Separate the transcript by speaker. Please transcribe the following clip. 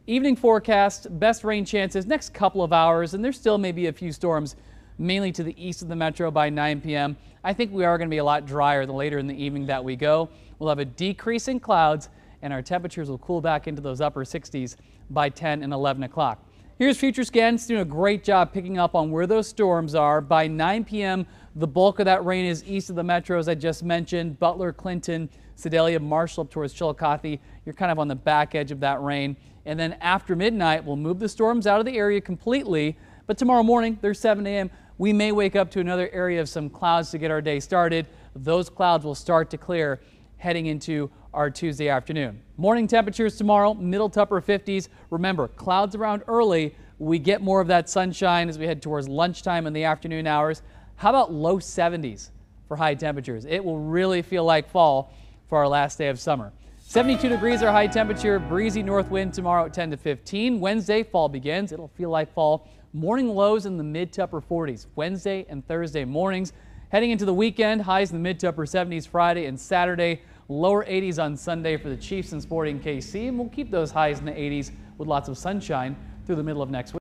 Speaker 1: Evening forecast, best rain chances next couple of hours, and there still may be a few storms, mainly to the east of the metro by 9 p.m. I think we are going to be a lot drier the later in the evening that we go. We'll have a decrease in clouds, and our temperatures will cool back into those upper 60s by 10 and 11 o'clock. Here's Future Scan. It's doing a great job picking up on where those storms are. By 9 p.m., the bulk of that rain is east of the metro, as I just mentioned. Butler, Clinton, Sedalia, Marshall up towards Chillicothe. You're kind of on the back edge of that rain. And then after midnight, we'll move the storms out of the area completely. But tomorrow morning, there's 7 a.m., we may wake up to another area of some clouds to get our day started. Those clouds will start to clear heading into our Tuesday afternoon. Morning temperatures tomorrow, middle to upper 50s. Remember, clouds around early. We get more of that sunshine as we head towards lunchtime in the afternoon hours. How about low 70s for high temperatures? It will really feel like fall for our last day of summer. 72 degrees our high temperature, breezy north wind tomorrow at 10 to 15. Wednesday, fall begins. It'll feel like fall. Morning lows in the mid to upper 40s. Wednesday and Thursday mornings. Heading into the weekend, highs in the mid to upper 70s Friday and Saturday. Lower 80s on Sunday for the Chiefs and Sporting KC. And we'll keep those highs in the 80s with lots of sunshine through the middle of next week.